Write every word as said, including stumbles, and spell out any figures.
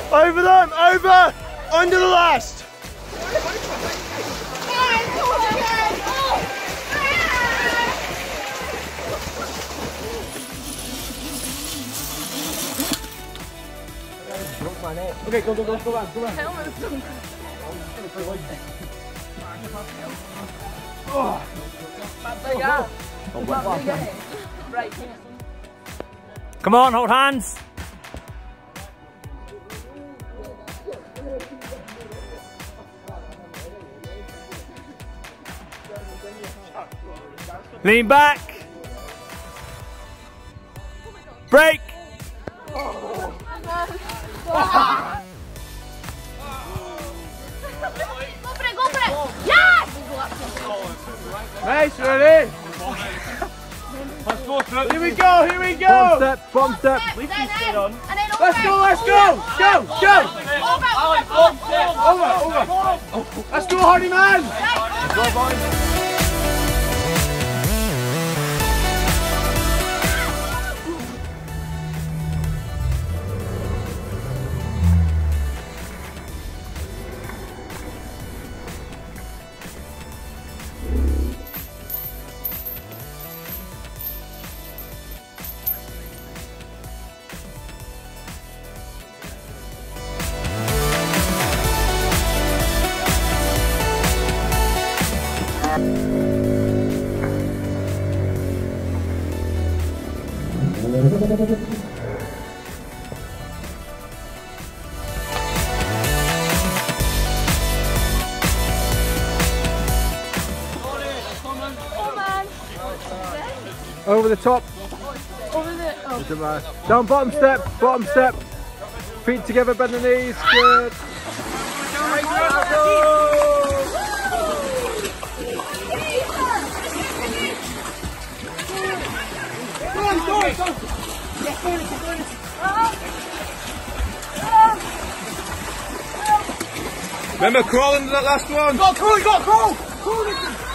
Over them, over! Under the last! Okay, go, go, go, go back, go back. Oh. Come on, hold hands. Lean back. Break. Oh. Go for it, go for it! Yes! Nice, ready? Here we go, here we go! Bottom step, bottom step. Leave you stay on. Let's go, let's go! Go, go! Over, over! Let's go, Hardy man! Go, boys! Over the top. Over the... Oh. Down bottom step, bottom step. Feet together, bend the knees. Good. Remember crawling to that last one? Go, crawl, go, crawl! Crawl!